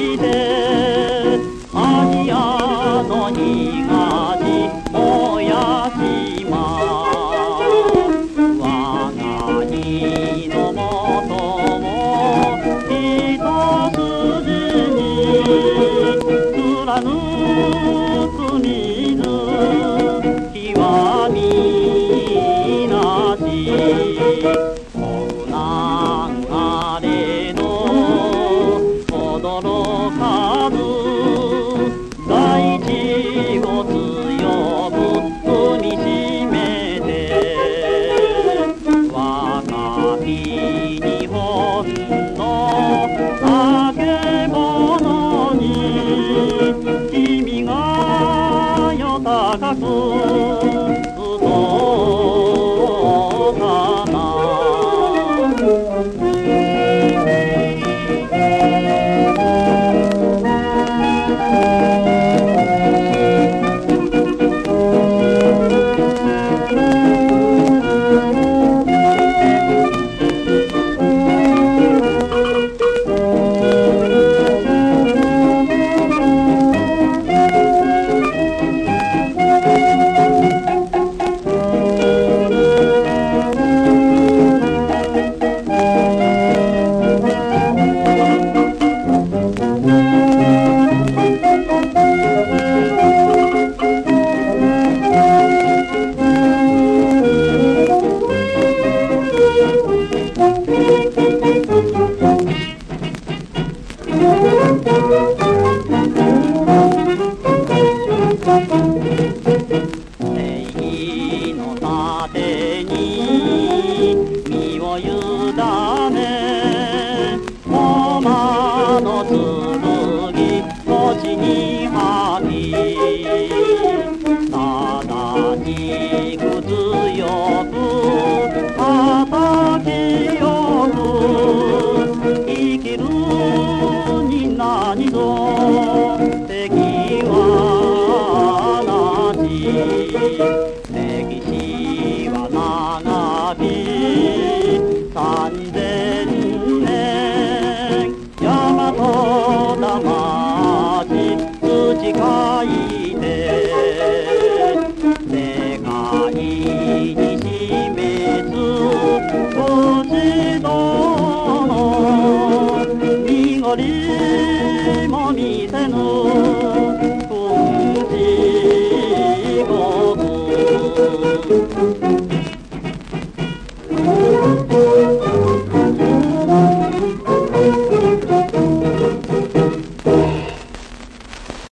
でアジアの東燃やしま我が荷のもとを一筋に貫く水極みなし流れの驚かぬ大地を強く踏みしめて若き日本のあけぼのに君がよ高く正義の盾に身を委ねロマの剣腰に吐き正しく強く叩きよく生きるに何ぞ敵はなし歴史は長き3000年大和魂土書いて世界に示すご指導の濁りも見せぬ